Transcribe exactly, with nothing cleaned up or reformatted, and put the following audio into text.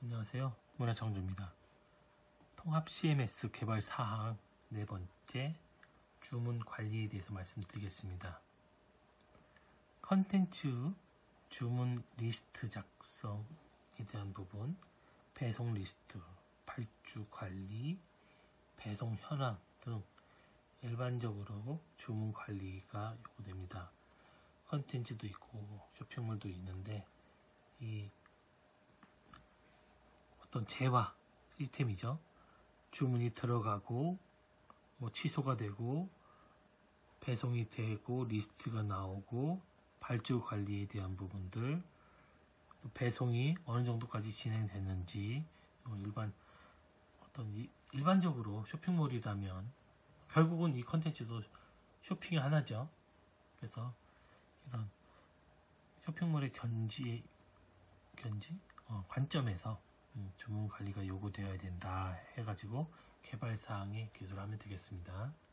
안녕하세요. 문화창조입니다. 통합 씨엠에스 개발 사항 네 번째 주문 관리에 대해서 말씀드리겠습니다. 컨텐츠 주문 리스트 작성에 대한 부분, 배송 리스트, 발주 관리, 배송 현황 등 일반적으로 주문 관리가 요구됩니다. 컨텐츠도 있고 쇼핑몰도 있는데 이 어떤 재화 시스템이죠. 주문이 들어가고 뭐 취소가 되고 배송이 되고 리스트가 나오고 발주 관리에 대한 부분들, 또 배송이 어느 정도까지 진행됐는지, 또 일반 어떤 이, 일반적으로 쇼핑몰이라면 결국은 이 컨텐츠도 쇼핑이 하나죠. 그래서 이런 쇼핑몰의 견지 견지 어, 관점에서 음, 주문 관리가 요구되어야 된다 해가지고 개발사항에 기술하면 되겠습니다.